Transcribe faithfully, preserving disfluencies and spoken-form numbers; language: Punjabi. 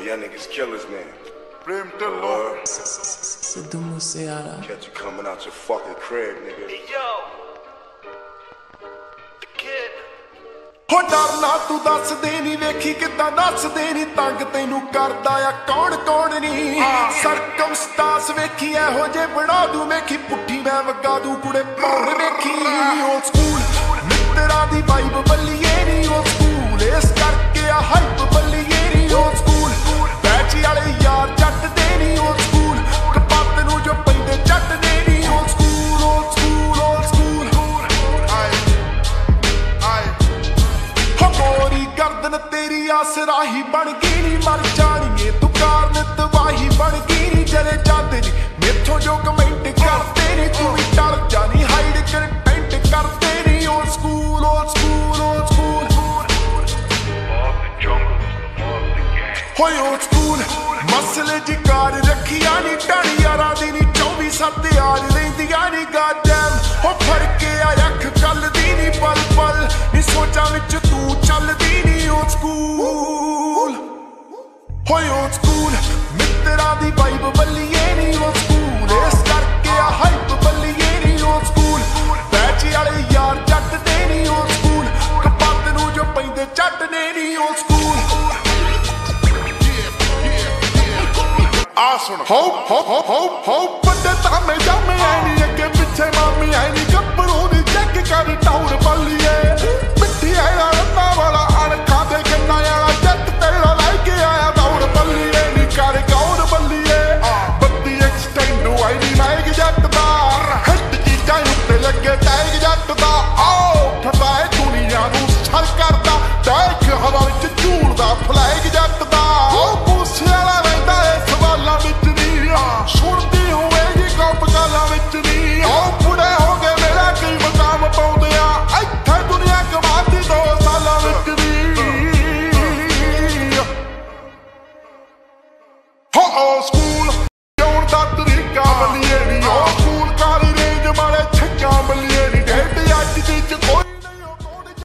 y'all niggas killers, man. Prem Tillo. Sidhu Catch you coming out your fucking crib, nigga. Hey, yo. The kid. ਹੋ ਡਰਨਾ ਤੂੰ ਦੱਸ ਦੇ ਨੀ ਵੇਖੀ ਕਿੱਦਾਂ ਦੱਸ ਦੇ ਨੀ ਤੰਗ ਤੈਨੂੰ ਕਰਦਾ ਆ ਕੌਣ ਕੌਣ ਨੀ ਸਰਕਮਸਟਾਂਸ ਵੇਖੀ ਇਹੋ ਜੇ ਬਣਾ ਦੂੰ ਵੇਖੀ ਪੁੱਠੀ ਮੈਂ ਵਗਾ ਦੂੰ ਕੁੜੇ ਪੌੜ ਵੇਖੀ ਓ ਸਕੂਲ ਮਿੱਤਰਾਂ ਦੀ ਵਾਈਬ ਬੱਲੀਏ ਨੀ ਓ ਸਕੂਲ ਇਸ ਕਰਕੇ ਆ ਹਾਈਪ ਬੱਲੀਏ ਨੀ ਓ ਸਕੂਲ ਬੈਚ ਵਾਲੇ ਯਾਰ ਜੱਟ ਦੇ ਨੀ ਓ ਸਕੂਲ ਕਪੱਤ ਨੂੰ ਜੋ ਪੈਂਦੇ ਜੱਟ ਦੇ ਨੀ ਓ ਸਕੂਲ ਓ ਸਕੂਲ ਓ ਸਕੂਲ ਮੋਰੀ ਗਰਦਨ ਤੇਰੀ ਆਸਰਾਹੀ ਬਣ ਗਈ ਨੀ ਮਰ ਜਾਣੀਏ ਤੂੰ ਕਾਰਨ ਤਬਾਹੀ ਬਣ ਗਈ ਨੀ ਜਰੇ ਜਾਂਦੇ ਨੀ ਮੇਥੋਂ ਜੋ ਕਮੈਂਟ ਕਰਦੇ ਨੀ ਤੂੰ ਵੀ ਡਰ ਜਾਨੀ ਹਾਈਡ ਕੰਟੈਂਟ ਕਰਦੇ ਨੀ ਓ ਸਕੂਲ ਓ ਸਕੂਲ ਓ ਸਕੂਲ ਹੋਏ ਓ ਸਕੂਲ ਮਸਲੇ ਦੀ ਕਾਰ ਰੱਖੀਆਂ ਨੀ ਟਾਣੀ ਯਾਰਾਂ ਦੀ ਨੀ ਚੌਵੀ ਸੱਤ ਯਾਰ ਰਹਿੰਦੀਆਂ ਨੀ ਗਾਡਮ ਹੋ ਫੜ ਕੇ ਆ ਅੱਖ ਕੱਲਦੀ ਨੀ ਪਲ ਪਲ ਨੀ ਸੋਚਾਂ ਵਿੱਚ ਤੂੰ ਚੱਲਦੀ ਨੀ ਓ ਸਕੂਲ ਹੋਏ ਓ ਸਕੂਲ ਮਿੱਤਰਾਂ ਦੀ ਵਾਈਬ ਬੱਲੀਏ ਨੀ ਓ ਸਕੂਲ ਇਸ ਕਰਕੇ ਆ ਹਾਈਪ ਬੱਲੀਏ ਨੀ ਓ ਸਕੂਲ ਬੈਚ ਵਾਲੇ ਯਾਰ ਜੱਟ ਦੇ ਨੀ ਓ ਸਕੂਲ ਕਪੱਤ ਨੂੰ ਜੋ ਪੈਂਦੇ ਚੱਟ ਨੇ ਨੀ ਓ ਸਕੂਲ ਆ ਸੁਣ ਹੋ ਹੋ ਹੋ ਹੋ ਹੋ ਵੱਡੇ ਤਾਮੇ ਜਾਮੇ ਆਈ ਨੀ ਅੱਗੇ ਪਿੱਛੇ ਮਾਮੀ ਆਈ ਨੀ ਗੱਭਰੂ ਦੀ ਚੈੱਕ ਕਰ ਟਾਉਰ ਬੱਲੀ